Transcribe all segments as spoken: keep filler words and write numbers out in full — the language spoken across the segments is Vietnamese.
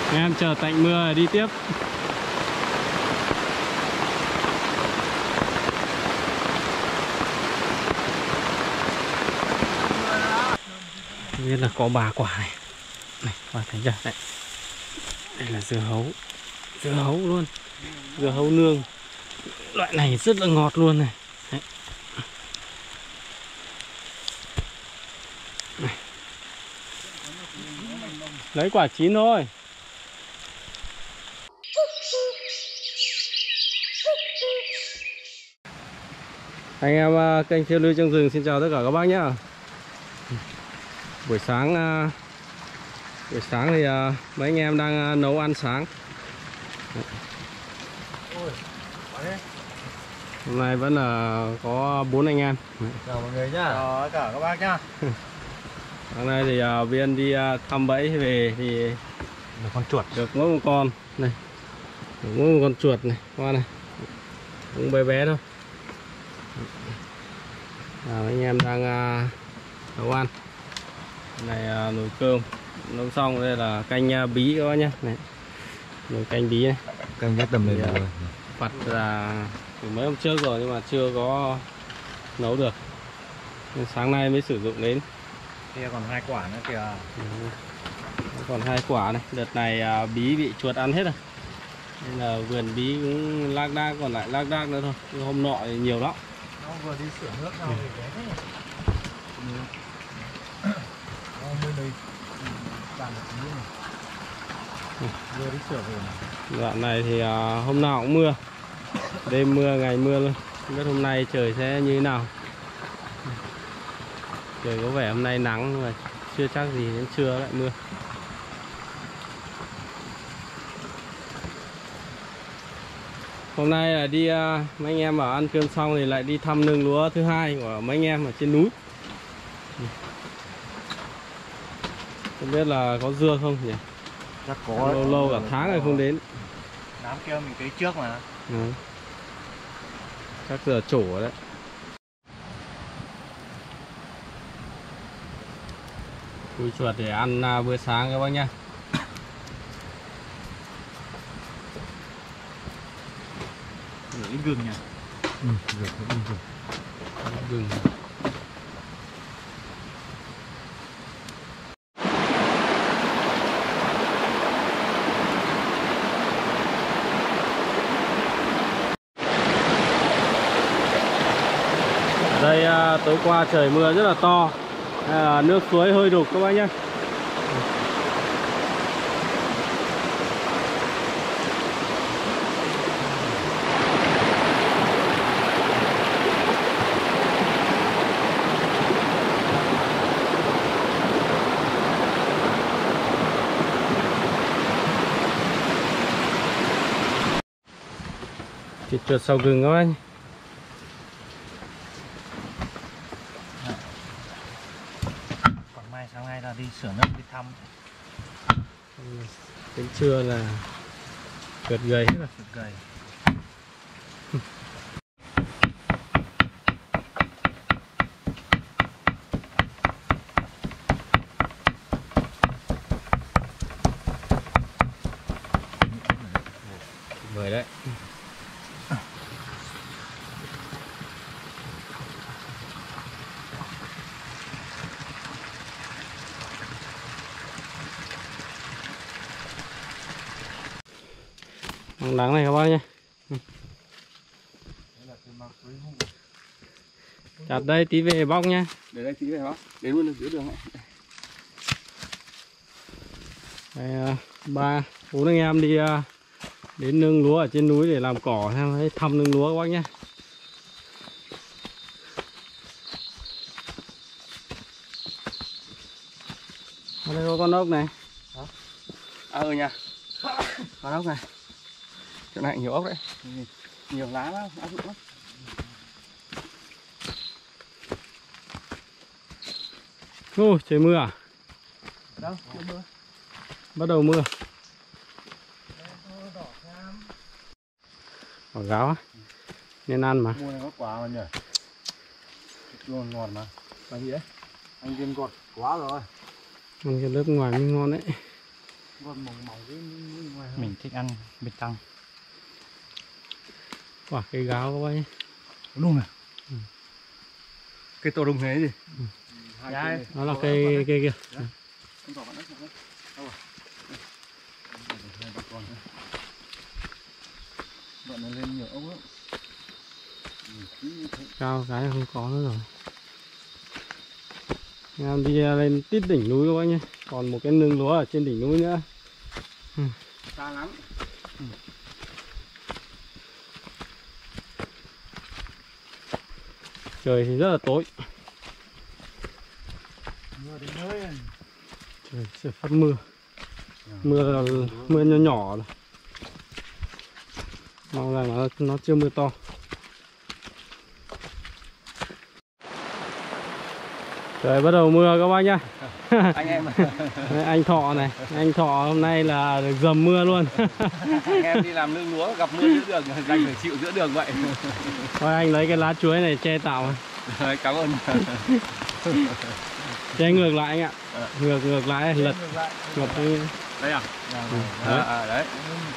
Em chờ tạnh mưa đi tiếp. Biết là có ba quả này. Này, quả thấy chưa? Đây. Đây là dưa hấu. Dưa hấu luôn. Dưa hấu nương. Loại này rất là ngọt luôn này. Đấy. Này. Lấy quả chín thôi. Anh em kênh Phiêu Lưu Trong Rừng xin chào tất cả các bác nhé. Buổi sáng Buổi sáng thì mấy anh em đang nấu ăn sáng. Hôm nay vẫn là có bốn anh em. Chào mọi người nhá. Chào cả các bác nhá. Hôm nay thì uh, Viên đi uh, thăm bẫy về thì được con chuột, được mỗi một con này, được mỗi một con chuột này, con này cũng bé bé thôi. À, anh em đang uh, nấu ăn. Này uh, nồi cơm nấu xong, đây là canh uh, bí các bác nhá. Này, nồi canh bí này, canh nhất tầm lên rồi. Vặt là từ mấy hôm trước rồi nhưng mà chưa có nấu được, nên sáng nay mới sử dụng đến. Kia còn hai quả nữa kìa. Ừ. Còn hai quả này. Đợt này à, bí bị chuột ăn hết rồi, nên là vườn bí cũng lác đác, còn lại lác đác nữa thôi. Nhưng hôm nọ thì nhiều lắm. Nó vừa đi sửa nước nào thì ghé thế. Nó mới đây bàn được này. Vừa đi sửa về này. Đoạn này thì à, hôm nào cũng mưa, đêm mưa ngày mưa luôn. Không biết hôm nay trời sẽ như thế nào. Trời có vẻ hôm nay nắng nhưng mà chưa chắc gì đến trưa lại mưa. Hôm nay là đi uh, mấy anh em bảo ăn cơm xong thì lại đi thăm nương lúa thứ hai của mấy anh em ở trên núi. Không biết là có dưa không nhỉ? Chắc có. Lâu lâu cả tháng rồi không đến. Đám kia mình cấy trước mà. Ừ. Chắc giờ trổ rồi đấy. Cùi chuột để ăn uh, bữa sáng các bác nhá. Rửa gừng nhỉ? Ừ, rửa gừng gừng. Gừng. Đây uh, tối qua trời mưa rất là to. À, nước suối hơi đục các bác nhé. Thịt chuột sau gừng các bác. Sáng nay là đi sửa nước đi thăm. Đến trưa là chuột gầy hết rồi. Chuột gầy. Gầy đấy. Nắng này các bác nhé. Chặt đây tí về bóc nhé. Để đây tí về bóc. Đến luôn được giữa đường này. Đây, ba bốn anh em đi đến nương lúa ở trên núi để làm cỏ, xem thăm nương lúa các bác nhé. Ở đây có con ốc này. Hả? À ừ nha. Con ốc này. Chỗ này nhiều ốc đấy. Nhiều lá lắm, áp dụng lắm. Ô, trời mưa à? Đâu, chưa mưa. Bắt đầu mưa. Quả gáo á. Nên ăn mà. Mua này có quả mà nhỉ? Luôn ngọt mà. Là gì đấy? Anh viên ngọt quá rồi. Ăn cái lớp ngoài mới ngon đấy. Mình thích ăn bít tăng. Quả cây gáo các bác nhé. Đúng à? Ừ. Cây tổ đùng này gì? Ừ. Dạ, Nó là cây cây kia. Dạ. Con cỏ bạn đấy, đâu rồi? Hai bà con nữa. Bọn nó lên nhiều ốc lắm. Cao cái không có nữa rồi. Em đi lên tít đỉnh núi các bác nhé. Còn một cái nương lúa ở trên đỉnh núi nữa. Ừ. Xa lắm. Ừ. Trời thì rất là tối. Mưa đến nơi. Trời sẽ phát mưa. Mưa là mưa nhỏ nhỏ rồi. Mong rằng nó, nó chưa mưa to. Trời bắt đầu mưa các bác nhá. Anh em Đấy, anh Thọ này, anh Thọ hôm nay là được dầm mưa luôn. anh em đi làm nương lúa gặp mưa giữa đường, anh phải chịu giữa đường vậy. Thôi anh lấy cái lá chuối này che tàu. Rồi, cảm ơn. Che ngược lại anh ạ. Ngược ngược lại lật ngược cái... Đây à? Ừ, À, đấy. à, đấy.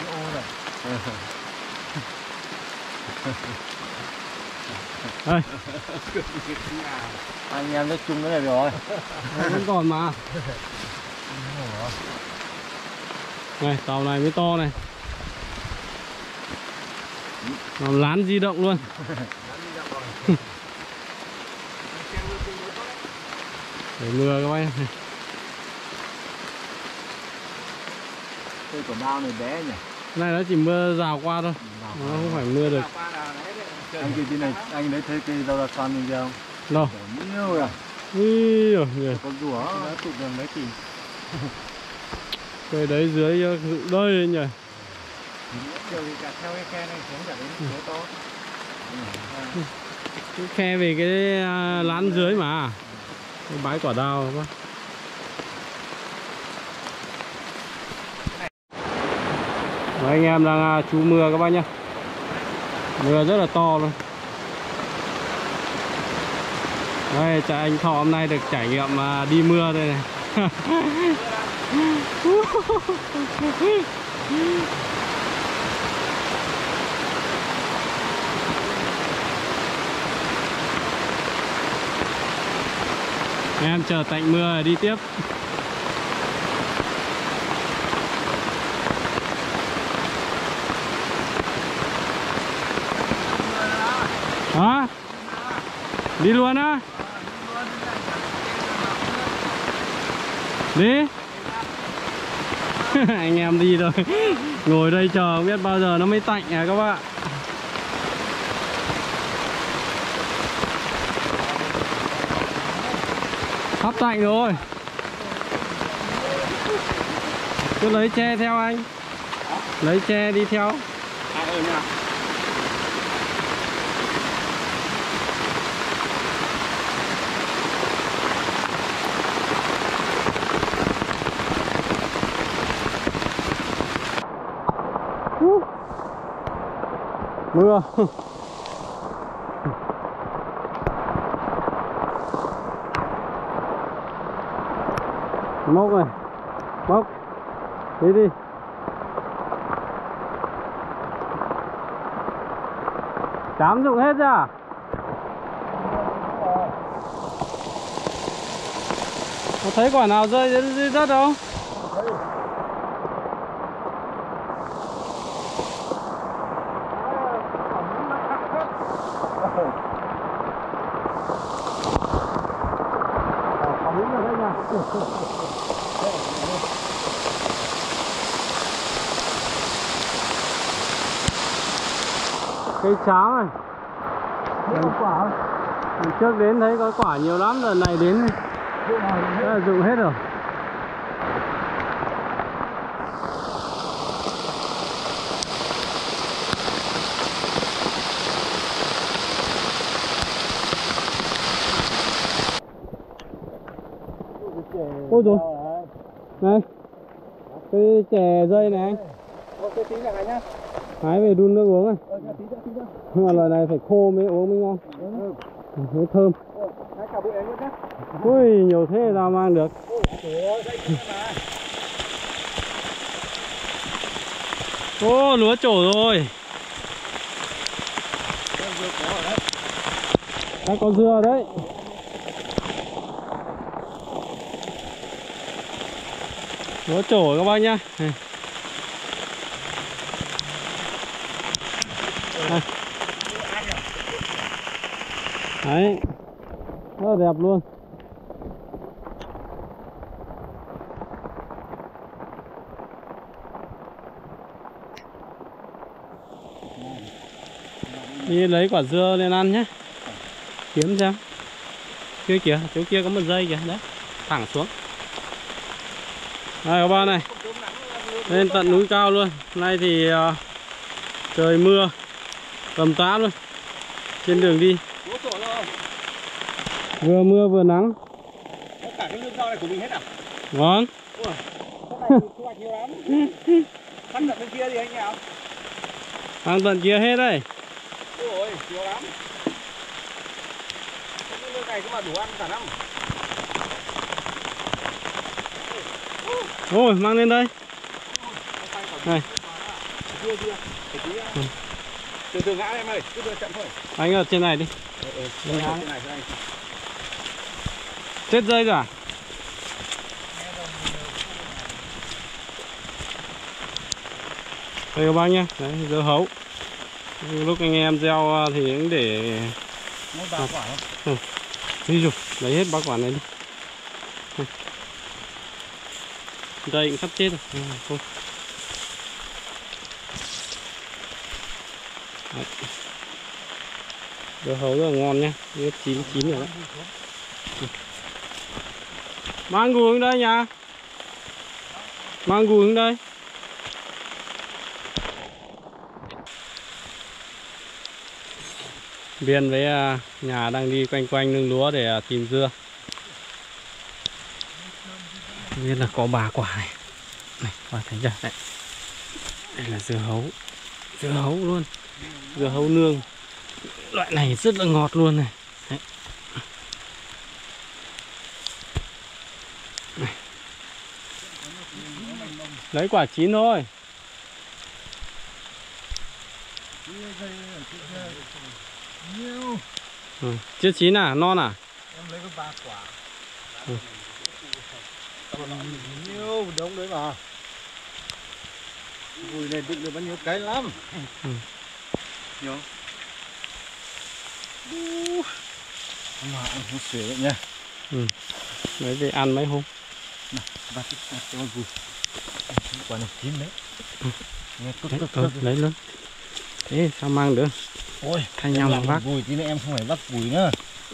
Đây. Anh em rất chung cái này rồi. Vẫn còn mà. Này tàu này mới to này. Nó lán di động luôn. Để mưa các bác nhé. Cây quả đao này bé nhỉ? Cái này nó chỉ mưa rào qua thôi. Nó không phải mưa được. Anh kia trên này, anh đấy thấy cây rau ra xoan như không? Đâu? Nhiều rồi. Ui giời, người. Có rùa, nó tụt đường đấy thì. Cây đấy dưới dựng đơi nhỉ. Điều thì cả theo cái khe này xuống cả đến dưới to. Cái khe về cái à, lán dưới mà. Cái bãi quả đào quá. Đấy, anh em đang à, trú mưa các bác nhá. Mưa rất là to luôn. Đây, chả anh Thọ hôm nay được trải nghiệm à, đi mưa đây này. Em chờ tạnh mưa rồi đi tiếp. Hả? Đi luôn á? Đi. Anh em đi rồi. Ngồi đây chờ không biết bao giờ nó mới tạnh à các bạn. Sắp tạnh rồi. Cứ lấy che theo anh. Lấy che đi theo. À, ừ nha. Mưa. Mốc này. Mốc. Đi đi. Chám dụng hết ra. Có thấy quả nào rơi dưới đất đâu? Cây cháo này. Lần, quả. Lần trước đến thấy có quả nhiều lắm, lần này đến rất là dụng hết rồi. Ôi rồi. Này. Cái chè dây này anh. Ok, tí là nhá. Hái về đun nước uống này. Ờ, tí nữa, tí nữa. Nhưng mà loại này phải khô mới uống mới ngon. Ừ. Mới thơm. Hái cả bụi ấy luôn nhá. Ui, nhiều thế sao mang được. Ôi, trời ơi, dây mà. Ô, lúa trổ rồi. Đang có dưa đấy. Lúa trổ các bác nhá. Này. Đây. Đấy. Rất là đẹp luôn. Đi lấy quả dưa lên ăn nhé. Kiếm xem. Kia kìa, chỗ kia có một dây kìa, đấy. Thẳng xuống. Đây các bạn này. Lên tận núi cao luôn. Hôm nay thì uh, trời mưa tầm tã luôn. Trên đường đi vừa mưa vừa nắng. Cả cái lương rau này của mình hết à? Vâng. Ủa, cái này thu hoạch nhiều lắm. Sang tận bên kia thì anh nào? Sang tận kia hết đây. Ôi, nhiều lắm. Cái lương này cũng mà đủ ăn cả năm. Ôi, mang lên đây. Này. Chưa chưa. Ừ. Từ từ ngã em ơi, cứ đưa chậm thôi. Anh ở trên này đi. Ừ, ừ. Trên này, trên này, trên này. Chết dây rồi à? Đây các bác nhé, đấy, dưa hấu. Lúc anh em gieo thì cũng để Mỗi ba quả không? Ừ. Đi rồi, lấy hết ba quả này đi. Ừ. Đây cũng sắp chết rồi. Ừ, thôi. Đấy. Dưa hấu rất là ngon nhá, chín chín rồi đấy. Ừ. Mang gùi xuống đây nha. Mang gùi xuống đây. Biên với nhà đang đi quanh quanh nương lúa để tìm dưa. Biết là có ba quả này. Này, quả thấy chưa? Đây. Đây là dưa hấu. Dưa hấu luôn. Dưa hấu nương. Loại này rất là ngọt luôn này. Đấy. Này. Lấy quả chín thôi. Ừ. Chưa chín à? Non à? Em lấy có ba quả. Ừ. Nhiều đống đấy mà. Gùi này đựng được bao nhiêu cái lắm. Ừ. Nhiều. Mà ăn không sửa vậy nha. Ừ. Lấy về ăn mấy hôm. Này, bắt cho con gùi. Quả này chín đấy. Ừ. Nghe cực Đấy, cực ừ, cực. lấy luôn. Thế sao mang được? Ôi, thay nhau mà vác. Gùi tí nữa em không phải bắt gùi nữa.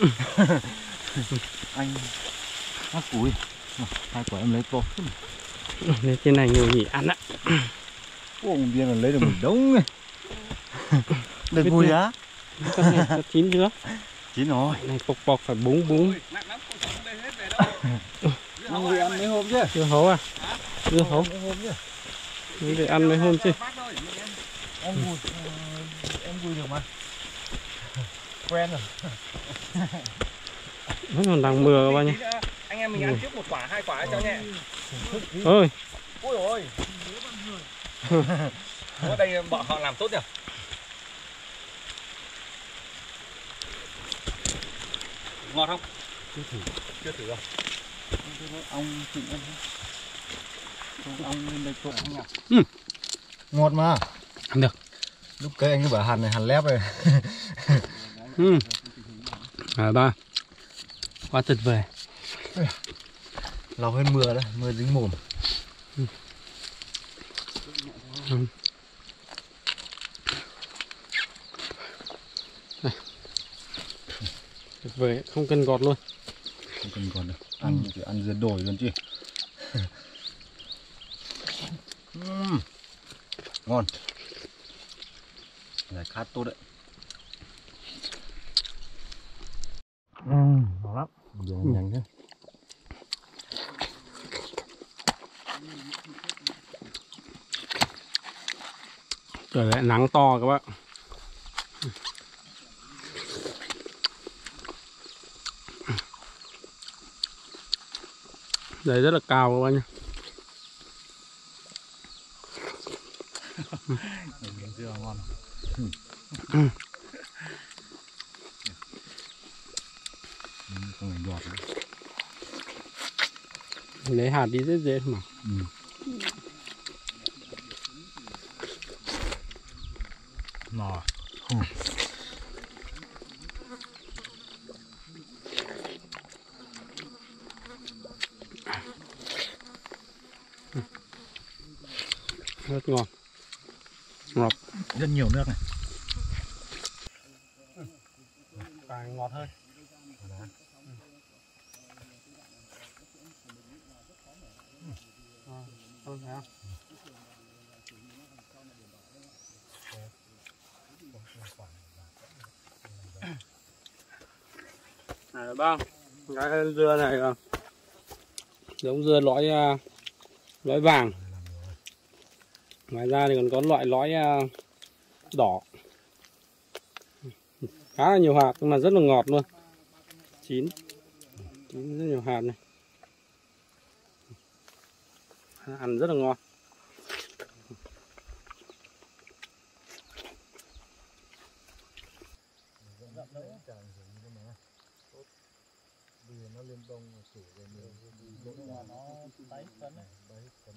Anh bắt gùi. Hai quả em lấy to. Lên trên này nhiều nhỉ ăn á. Ôi, biên là lấy được một đống này. Được vui á. Con này có chín chưa? Chín rồi. Này bọc bọc phải búng búng. Ăn gì ăn mấy hôm chứ? Dưa hấu à? Dưa hấu. Mấy hôm chứ? Đi để ăn mấy hôm chứ. Em gùi, em gùi được mà. Quen rồi. Vẫn còn đang mưa các bạn nhé. Anh em mình ăn trước một quả, hai quả cho nhẹ. Ôi. Ôi ôi. Ở đây bọn họ làm tốt nhỉ? Ngọt không? Chưa thử. Chưa thử đâu. Ông chịu ăn không? Ông lên đây trộn nhỉ? Ừ. Ngọt mà. Ăn được. Lúc cây anh cứ bảo hàn này, hàn lép rồi. Ừ. À ba. Quá tuyệt vời. Lau hết mưa đấy, mưa dính mồm. Ừ. Ừ. Này. Tuyệt vời, không cần gọt luôn. Không cần gọt được. Ăn ừ. Chỉ ăn dưa đổi luôn chứ. uhm. Ngon. Này khá tốt đấy. Ừ, ngon lắm. Giờ ừ. nhanh thế. Trời lại nắng to các bạn. Đây rất là cao các bạn nhé. Miếng dưa ngon. Không phải đọt nữa. Lấy hạt đi rất dễ mà. Ừ. Nò. Ừ. Rất ngon. Ngọt. Rất nhiều nước này. Càng ngọt hơn. Không phải không? Này bác, cái dưa này là giống dưa lõi lõi vàng. Ngoài ra thì còn có loại lõi đỏ. Khá là nhiều hạt nhưng mà rất là ngọt luôn. Chín. Chín rất nhiều hạt này. Ăn rất là ngon. Nó lên bông chủ về nhiều nó tái phấn này, tái phấn.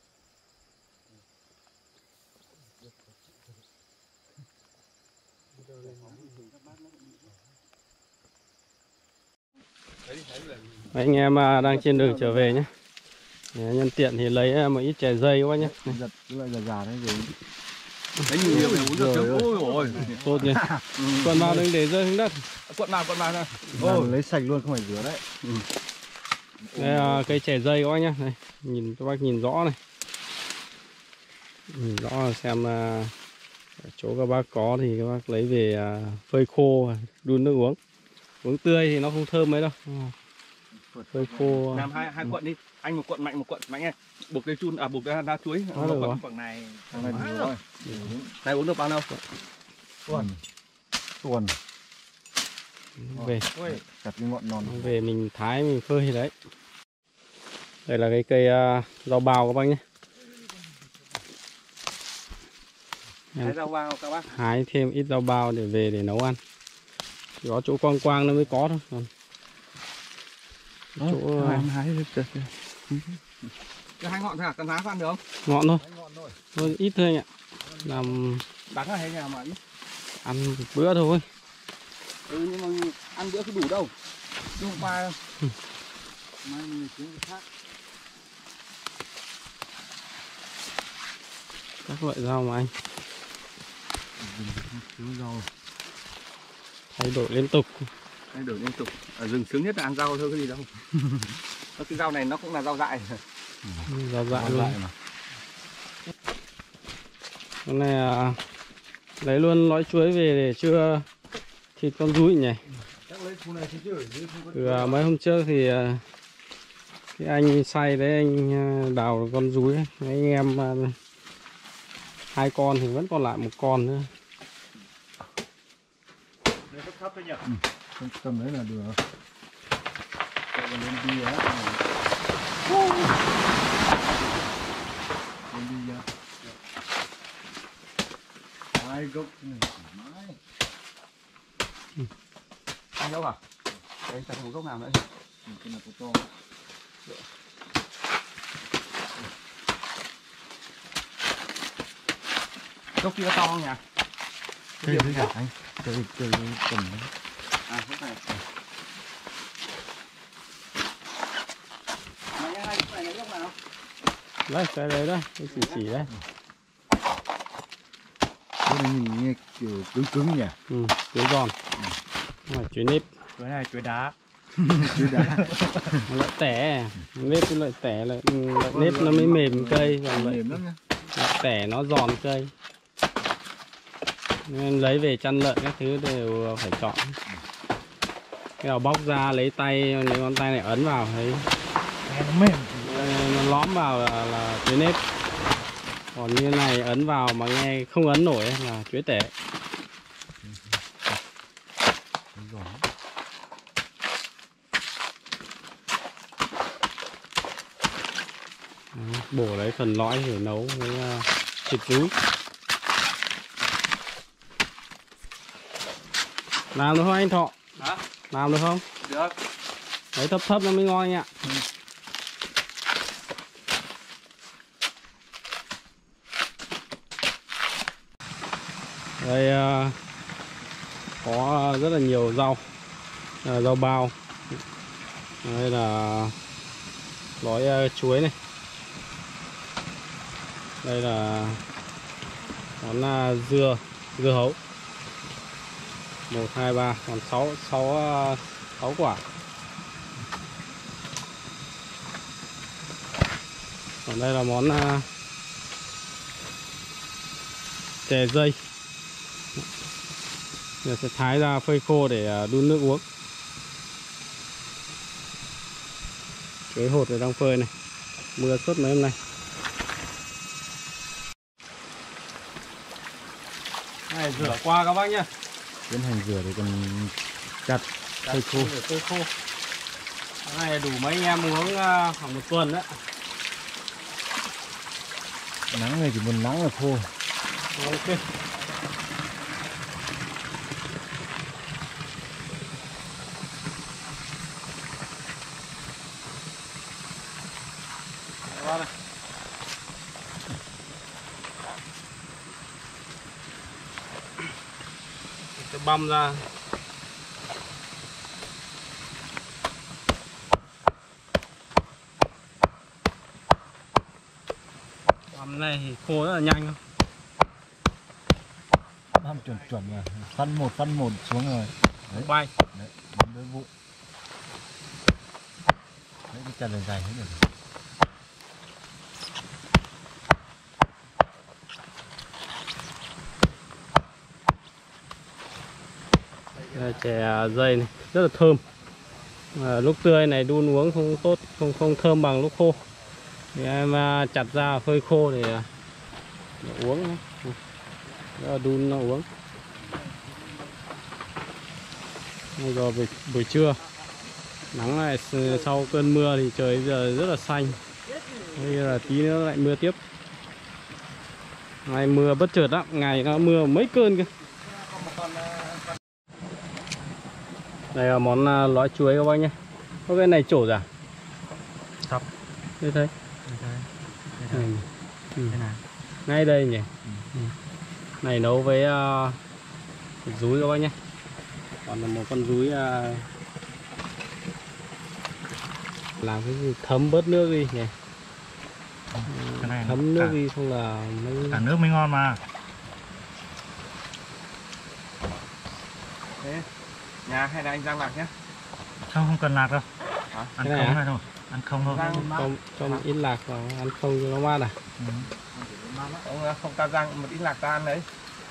Anh em đang trên đường trở về nhé. Nhân tiện thì lấy một ít chè dây quá nhé. Giật cái loại già già đấy rồi. Đấy nhiều nhiều phải uống được chứ. Ôi ôi. Tốt nhỉ. Quần vào đừng để rơi xuống đất. Quận vào quận vào thôi. Ôi lấy sạch luôn không phải rửa đấy. Ừ. Đây là cây chè dây các bác nhé. Đây, nhìn các bác nhìn rõ này. Nhìn rõ xem uh, chỗ các bác có thì các bác lấy về uh, phơi khô đun nước uống. Uống tươi thì nó không thơm mấy đâu. Phơi khô. Làm hai hai cuộn đi. Anh một cuộn mạnh một cuộn mạnh này. Buộc cái chun à buộc cái đá chuối. Đó được rồi. Quận này thằng này đủ rồi. Này uống được bao lâu? Tuần. Tuần. Về. Chặt cái ngọn non. Về mình thái mình phơi đấy. Đây là cái cây uh, rau bào các bác nhé. Hái rau bao các bác. Hái thêm ít rau bao để về để nấu ăn. Chỉ có chỗ quang quang nó mới có thôi. Còn chỗ hái hái được. Cái hai ngọn thôi à? Cần hái ăn được không? Ngọn thôi. Thôi ít thôi anh ạ. Làm đắng là hay nhà mà ít. Ăn một bữa thôi. Ừ nhưng mà ăn bữa có đủ đâu. Đúng không ba đâu. Mai mình kiếm cái khác. Các loại rau mà anh rau thay đổi liên tục. Thay đổi liên tục. Ở rừng sướng nhất là ăn rau thôi, cái gì đâu. Cái rau này nó cũng là rau dại. Rau dại luôn mà. Con này à, lấy luôn lõi chuối về để chưa thịt con rúi nhỉ. Từ à, mấy hôm trước thì à, cái anh say đấy, anh à, đào con rúi ấy. Anh em à, hai con thì vẫn còn lại một con nữa. Ừ, tầm đấy là được. Lên đi á. Lên đi á. Hai gốc này mãi. Ừ. Ăn đâu à? Đấy, chặt một gốc nào nữa. Ừ, cái này có to. Gốc kia to không nhỉ? Cái gì cả anh? Cái cái tầm đấy. À, gốc này. Này hai gốc này, gốc nào? Đấy, cái đấy đấy, cái chỉ chỉ đấy. Cái này nhìn nghe kiểu cứng cứng nhỉ? Ừ, chuối giòn. Ừ. Mà chuối nếp. Chuối này chuối đá. Chuối đá. Loại tẻ, nếp cái loại tẻ là loại nếp nó mới mềm cây, còn loại, loại tẻ nó giòn cây. Nên lấy về chăn lợn các thứ đều phải chọn. Cái nào bóc ra lấy tay, lấy ngón tay này ấn vào thấy nó mềm, nó lõm vào là, là chuối nếp. Còn như này ấn vào mà nghe không ấn nổi là chuối tẻ. Bổ lấy phần lõi để nấu với thịt rúi. Làm được không anh Thọ? Hả? Làm được không? Được. Đấy thấp thấp nó mới ngon anh ạ. Ừ. Đây uh, có rất là nhiều rau, uh, rau bao. Đây là lõi uh, chuối này. Đây là món uh, dưa, dưa hấu. Một, hai, ba, còn sáu, sáu, uh, sáu quả. Còn đây là món uh, chè dây. Giờ sẽ thái ra phơi khô để đun nước uống. Chuối hột ở đang phơi này. Mưa suốt mấy hôm nay. Này rửa qua các bác nhá. Tiến hành rửa để còn chặt phơi khô. Để phơi khô. Cái này đủ mấy anh em uống khoảng một tuần đấy. Nắng này chỉ muốn nắng là khô. Ok. Này. Cái băm ra. Băm này thì khô rất là nhanh không? Băm chuẩn chuẩn rồi, phân một phân một xuống rồi. Đấy. Bay. Đấy, băm đối vụ. Đấy, cái chân này dài hết rồi. Chè dây này rất là thơm. À, lúc tươi này đun uống không tốt, không không thơm bằng lúc khô. Thì em chặt ra phơi khô để, để uống. Đó là đun nó uống. Bây giờ buổi, buổi trưa nắng này, sau cơn mưa thì trời giờ rất là xanh. Bây giờ là tí nữa lại mưa tiếp. Ngày mưa bất chợt lắm, ngày nó mưa mấy cơn cơ. Đây là món lõi chuối các bác nhé. Có cái này trổ ra. Thấp. Đây thấy. Ừ. Ừ. Ngay đây nhỉ. Ừ. Này nấu với uh, rúi các bác nhé. Còn là một con rúi uh, làm cái gì thấm bớt nước đi nhỉ. Cái này thấm nước cả, đi không là mới... cả nước mới ngon mà. Thế nhà hay là anh rang lạc nhé? Không, không cần lạc đâu. Hả? Ăn Cái này không hả? này thôi. Ăn không thôi. Không, trong ít lạc vào ăn không cho nó mát à? Ừ. Ông không ta rang một ít lạc ta ăn đấy.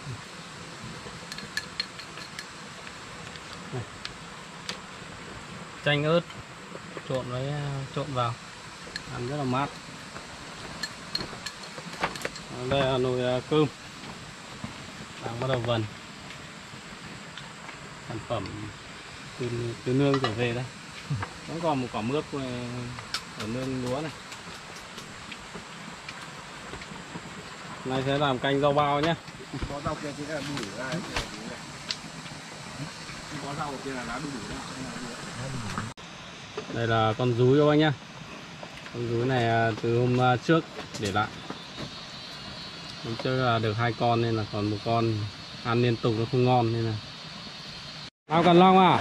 Chanh ớt trộn với trộn vào ăn rất là mát. Đây là nồi cơm đang bắt đầu vần. Sản phẩm từ, từ nương trở về đây. Vẫn còn một quả mướp ở nương lúa này. Nay sẽ làm canh rau bao nhé. Có rau kia thì là đủ ra. Có rau kia là lá đủ đủ ra. Đây là con rúi các bác nhá. Con rúi này từ hôm trước để lại. Hôm trước là được hai con nên là còn một con ăn liên tục nó không ngon nên là. Ao Cần Long à?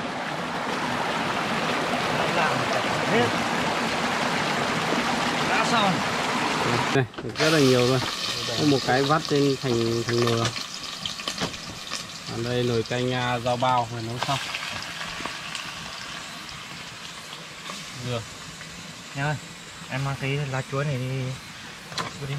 Hết. Đã xong. Này, rất là nhiều luôn. Có một cái vắt trên thành thành nồi. Ở đây nồi canh rau bao phải nấu xong. Được. Nha ơi, em mang cái lá chuối này đi. Đi.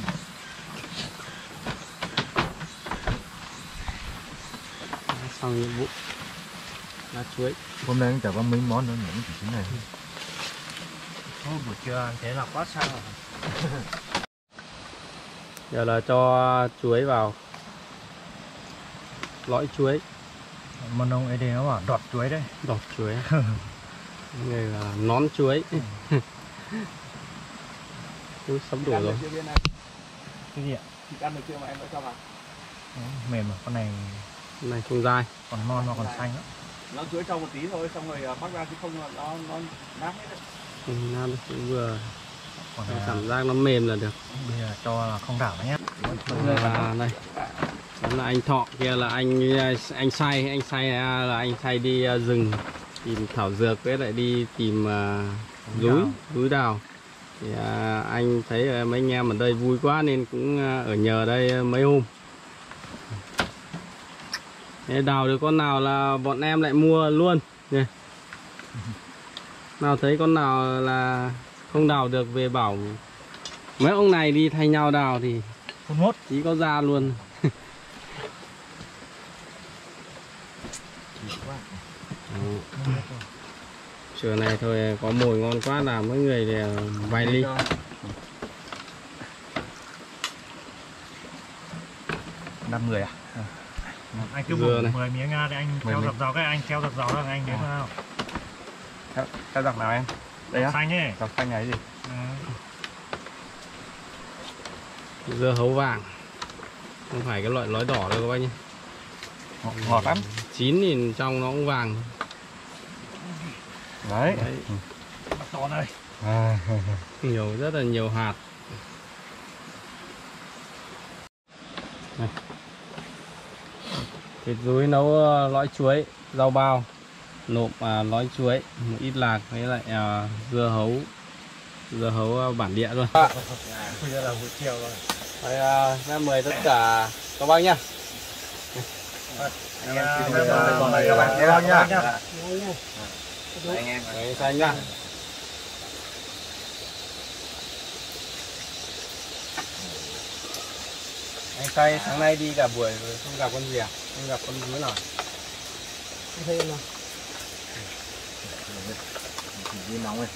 Xong nhiệm vụ lá chuối. Hôm nay anh chả có mấy món nữa, những cái này. Thôi buổi trưa ăn thế là quá sao rồi. Giờ là cho chuối vào. Lõi chuối. Món ông ấy thì nó bảo đọt chuối đấy. Đọt chuối. Đây là nón chuối. Ui, sắp đủ rồi. Cái gì ạ? Thịt ăn được chưa mà em đã cho vào? Đó, mềm mà con này Này không dai. còn non mà còn xanh đó. Nó chuối trong một tí thôi, xong rồi à, bắt ra chứ không là nó nó nát hết đấy. Ừ, Nam cũng vừa Còn cái là cảm giác nó mềm là được. bây giờ cho là không đảo nhé. Và đây đó là anh Thọ, kia là anh anh say anh say là anh say đi uh, rừng tìm thảo dược, với lại đi tìm uh, núi núi đào. Thì uh, anh thấy uh, mấy anh em ở đây vui quá nên cũng uh, ở nhờ đây mấy hôm. Thế đào được con nào là bọn em lại mua luôn nè. Nào thấy con nào là không đào được về bảo mấy ông này đi thay nhau đào thì Phun mốt. chỉ có ra luôn. Sữa này thôi có mùi ngon quá là mấy người thì vài ly. năm người à? Anh cứ Dừa bổ này. mười miếng ra thì anh mười treo miếng. dập dầu cái anh treo dập dầu ra anh đến nào. Theo, theo dọc nào em? Đây á? Xanh ấy. Dọc xanh này gì? Ừ. Dưa hấu vàng, không phải cái loại lói đỏ đâu các bác nhé. Ngọt, ngọt lắm. Chín thì trong nó cũng vàng. Đấy. Đấy, To này. À. nhiều rất là nhiều hạt. Này. Thịt dúi nấu uh, lõi chuối, rau bao, nộm uh, lõi chuối, một ít lạc với lại uh, dưa hấu, dưa hấu uh, bản địa luôn. Bây giờ là buổi chiều rồi. Đây, uh, em mời tất cả các bác nhá. Anh em À, xin bây mời giờ các bạn các bạn các bạn nhá. nhá. Anh em. Đấy, xanh nhá. Anh say sáng nay đi cả buổi rồi không gặp con gì à? Không gặp con dúi nào? Không thấy nào. Đi nóng này.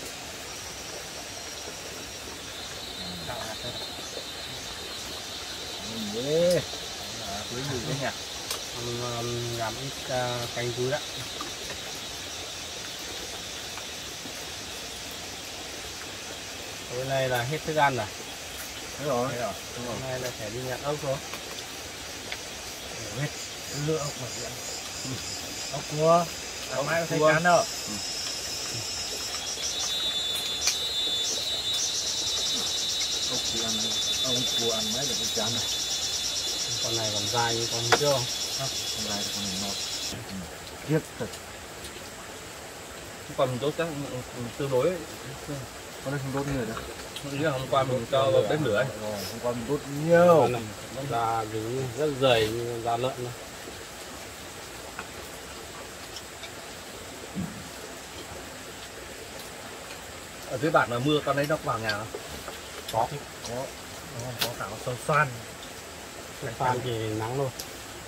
Yeah. Chuối gì đấy nhỉ? Um, làm ít uh, canh dúi đó. Tối nay là hết thức ăn rồi. Đúng rồi. Thế rồi. Hôm nay là phải đi nhặt ốc rồi. Hết lựa ốc mà điện. Ốc cua. Ốc mai có thấy chán đâu. Ốc thì ăn, ông cua ăn mấy được cái chán này. Con này còn dài như con chưa không? Con này con này ngọt. Tiếc thật. Còn mình tốt chắc tương đối ấy. Con này không tốt như rồi đó. Như hôm qua mình cho vào bếp lửa ấy. Hôm qua mình tốt nhiều. Da dính rất dày như da lợn thôi. Ở dưới bản mà mưa con đấy nó vào nhà không? Có. Có. Có, có cả sâu xoan. Phan thì nắng luôn.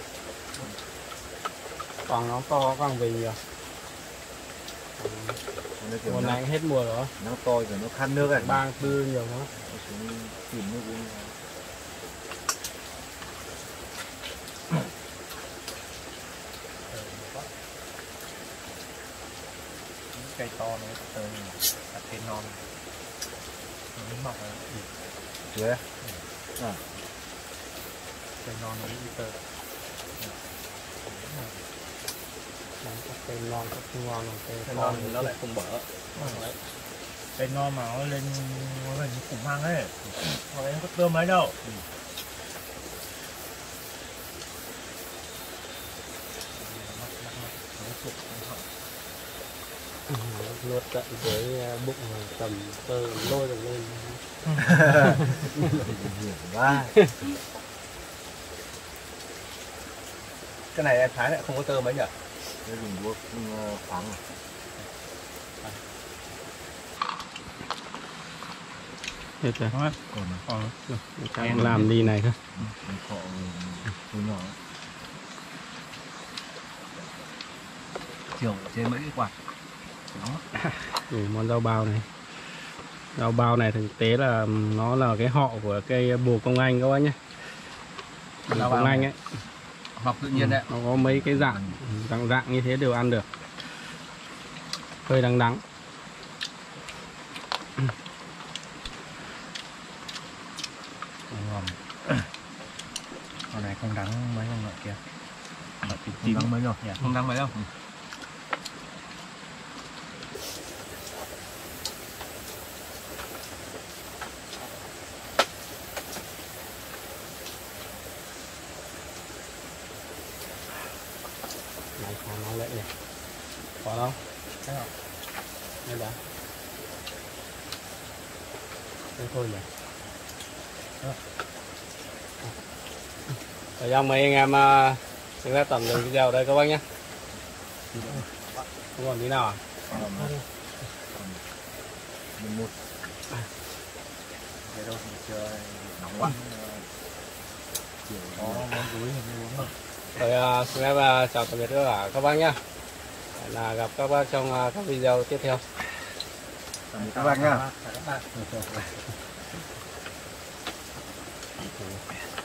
Còn nó to càng về nhiều. Mùa này hết mùa rồi. Nó to rồi nó khăn nước này. Ba tư nhiều lắm. Xuống tìm nước uống. Cây to này từ đặt cây non. Nó mọc rồi. Chuối à? À. Cây non nó đi tơ. Cây non rất ngon, cây Cây non non thì nó lại không bở. Đấy. Cây non mà nó lên nó lên khủng hoảng ấy. Hoặc là nó có tươm mấy đâu. nuốt tận dưới bụng tầm tơ lôi được lên. Quá. Cái này em thái lại không có tơ mấy nhỉ? Cái dùng đuốc khoáng này. Hết rồi. Còn Còn em làm đi này thôi. Họ nhỏ. Chiều trên mấy cái quạt. Đó. Ừ, món rau bao này. Rau bao này thực tế là nó là cái họ của cây bồ công anh các bác nhé. Bồ công anh ấy. Mọc tự nhiên đấy. Nó có mấy cái dạng dạng dạng như thế đều ăn được. Hơi đắng đắng. Ngon. Con này không đắng mấy con ngợi kia. Không đắng mấy đâu. Không đắng mấy đâu. Này khá nó lệ này. Có không? Thấy không? Đây đã. Đây thôi nhỉ. Thời gian mấy anh em chúng ta tầm dừng video ở đây các bác nhé. Không còn tí nào à? Mình một. Thế đâu thì chưa nóng quá. Chiều có món túi thì mới uống được. Rồi xin phép chào tạm biệt tất cả các bác nhé. Là gặp các bác trong các video tiếp theo. Tạm biệt các bác nhá. Các bác.